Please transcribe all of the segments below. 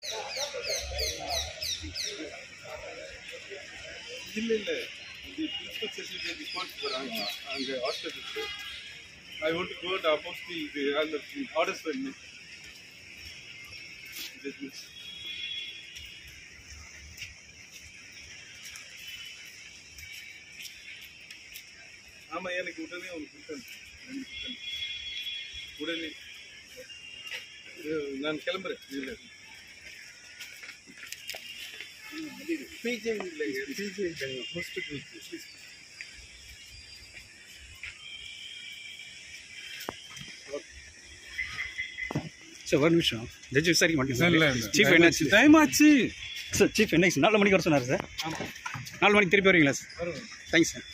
இல்லை the principal says the response for and the hospital. I want to go to oppose the orders for me. ஆமா எனக்கு உடனே ஒரு குட்டன் உடனே நான் கிளம்புறேன். இல்லை பிஜே இல்லை பிஜே ஹாஸ்பிட்டல். சார் ஒரு நிமிஷம் ஜட்ஜி விசாரிக்க மாட்டேங்க சார். சீஃப் என்ன டைம் ஆச்சு சார்? சீஃப் என்ன 4 மணிக்கு வர சொன்னார் சார். 4 மணிக்கு திருப்பி வருவீங்களா சார்? Thanks sir.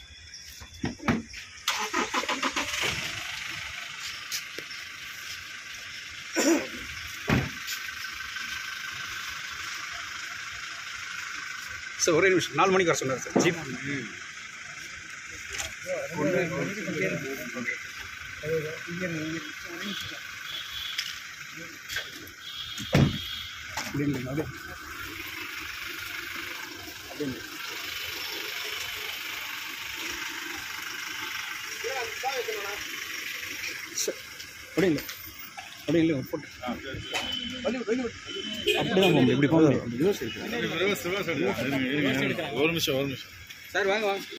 சார் ஒரே நிமிஷம் 4 மணிக்கு வர சொன்னார் சார் சீஃப். அப்படி இல்லை போட்டு அப்படிதான் இப்படி போங்க. ஒரு நிமிஷம் சார் வாங்க வாங்க.